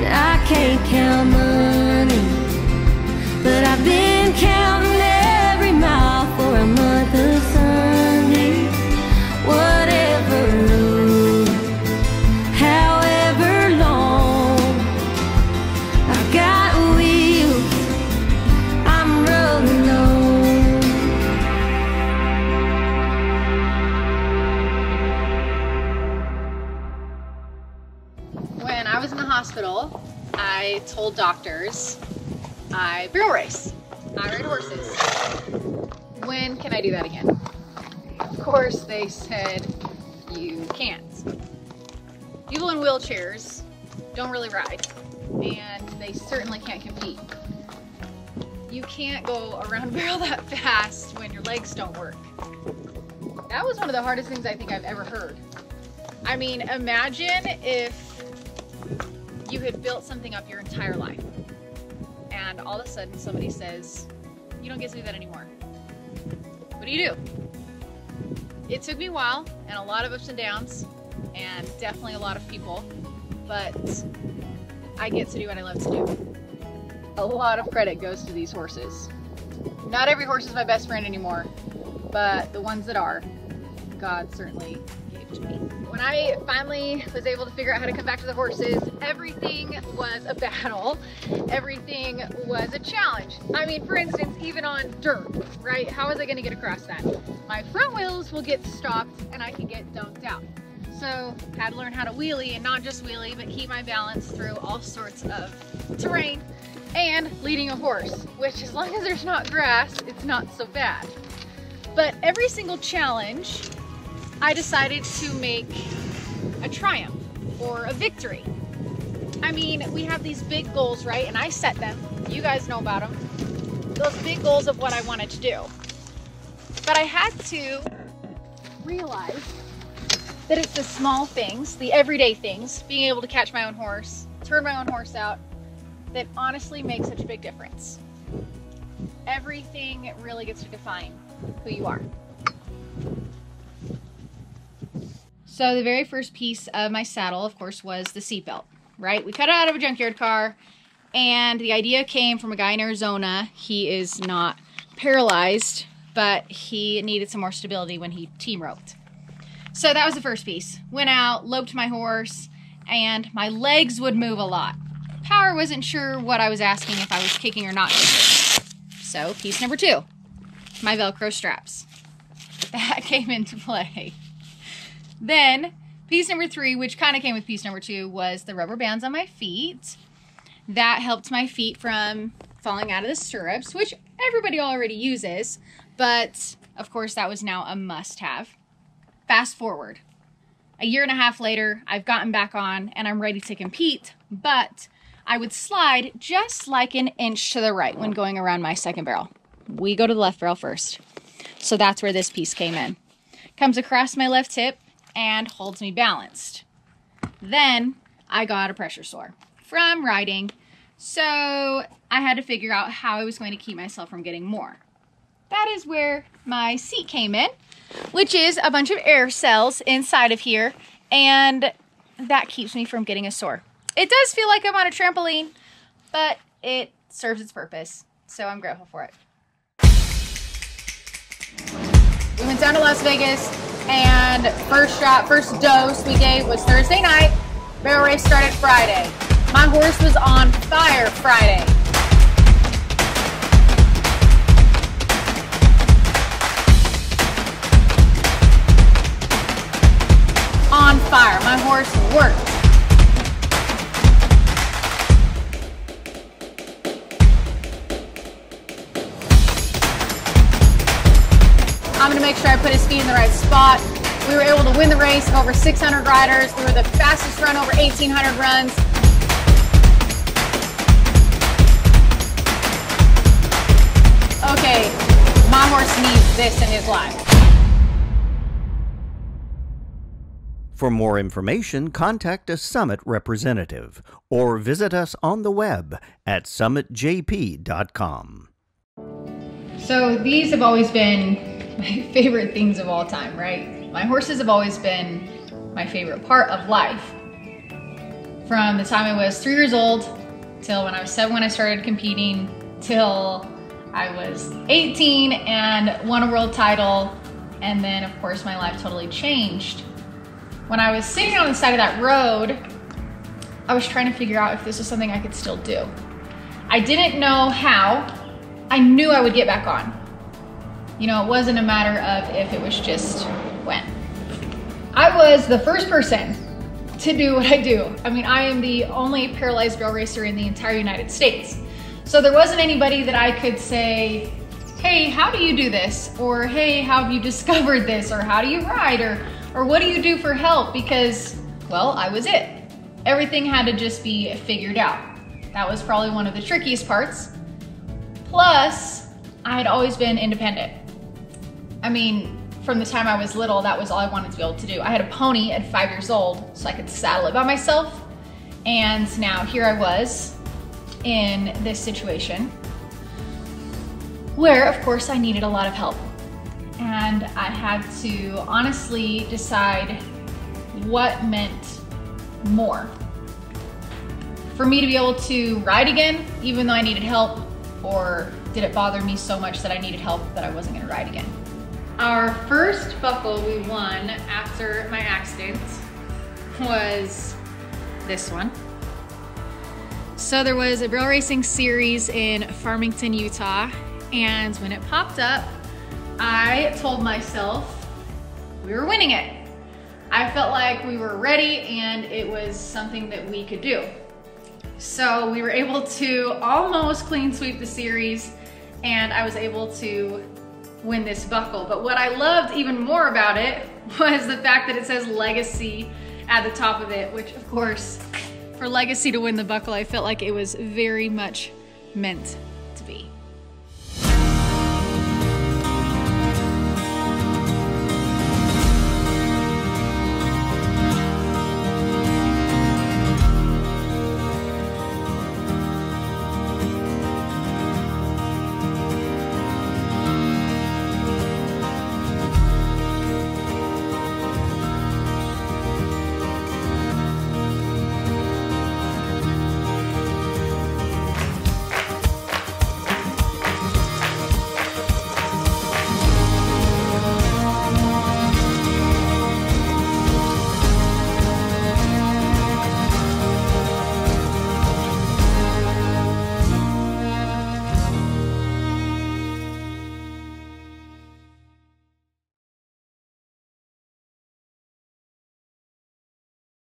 that I can't count money, but I've been counting every mile for a month of Sunday. Whatever road, however long, I've got wheels I'm rolling on. When I was in the hospital, I told doctors I barrel race. I ride horses. When can I do that again? Of course, they said you can't. People in wheelchairs don't really ride, and they certainly can't compete. You can't go around barrel that fast when your legs don't work. That was one of the hardest things I think I've ever heard. I mean, imagine if you had built something up your entire life, and all of a sudden somebody says, you don't get to do that anymore. What do you do? It took me a while and a lot of ups and downs and definitely a lot of people, but I get to do what I love to do. A lot of credit goes to these horses. Not every horse is my best friend anymore, but the ones that are, God certainly gave to me. When I finally was able to figure out how to come back to the horses, everything was a battle. Everything was a challenge. I mean, for instance, even on dirt, right? How was I gonna get across that? My front wheels will get stopped and I can get dunked out. So had to learn how to wheelie, and not just wheelie, but keep my balance through all sorts of terrain and leading a horse, which as long as there's not grass, it's not so bad. But every single challenge, I decided to make a triumph or a victory. I mean, we have these big goals, right? And I set them. You guys know about them. Those big goals of what I wanted to do. But I had to realize that it's the small things, the everyday things, being able to catch my own horse, turn my own horse out, that honestly make such a big difference. Everything really gets to define who you are. So the very first piece of my saddle, of course, was the seatbelt, right? We cut it out of a junkyard car, and the idea came from a guy in Arizona. He is not paralyzed, but he needed some more stability when he team roped. So that was the first piece. Went out, loped my horse, and my legs would move a lot. Power wasn't sure what I was asking, if I was kicking or not kicking. So piece number 2, my Velcro straps. That came into play. Then piece number 3, which kind of came with piece number 2, was the rubber bands on my feet. That helped my feet from falling out of the stirrups, which everybody already uses, but of course that was now a must-have. Fast forward. A year and a half later, I've gotten back on and I'm ready to compete, but I would slide just like an inch to the right when going around my second barrel. We go to the left barrel first. So that's where this piece came in. Comes across my left hip and holds me balanced. Then I got a pressure sore from riding, so I had to figure out how I was going to keep myself from getting more. That is where my seat came in, which is a bunch of air cells inside of here, and that keeps me from getting a sore. It does feel like I'm on a trampoline, but it serves its purpose, so I'm grateful for it. We went down to Las Vegas, and first dose we gave was Thursday night. Barrel race started Friday. My horse was on fire Friday. On fire. My horse worked. I'm gonna make sure I put his feet in the right spot. We were able to win the race of over 600 riders. We were the fastest run, over 1,800 runs. Okay, my horse needs this in his life. For more information, contact a Summit representative or visit us on the web at summitjp.com. So these have always been my favorite things of all time, right? My horses have always been my favorite part of life. from the time I was 3 years old till when I was 7 when I started competing, till I was 18 and won a world title. And then of course my life totally changed. When I was sitting on the side of that road, I was trying to figure out if this was something I could still do. I didn't know how. I knew I would get back on. You know, it wasn't a matter of if, it was just when. I was the first person to do what I do. I mean, I am the only paralyzed barrel racer in the entire United States. So there wasn't anybody that I could say, hey, how do you do this? Or hey, how have you discovered this? Or how do you ride? Or what do you do for help? Because, well, I was it. Everything had to just be figured out. That was probably one of the trickiest parts. Plus, I had always been independent. I mean, from the time I was little, that was all I wanted to be able to do. I had a pony at 5 years old, so I could saddle it by myself. And now here I was in this situation where, of course, I needed a lot of help. And I had to honestly decide what meant more. For me to be able to ride again, even though I needed help, or did it bother me so much that I needed help that I wasn't gonna ride again? Our first buckle we won after my accident was this one. So there was a barrel racing series in Farmington, Utah, and when it popped up, I told myself we were winning it. I felt like we were ready and it was something that we could do. So we were able to almost clean sweep the series, and I was able to win this buckle. But what I loved even more about it was the fact that it says Legacy at the top of it, which of course, for Legacy to win the buckle, I felt like it was very much meant to be.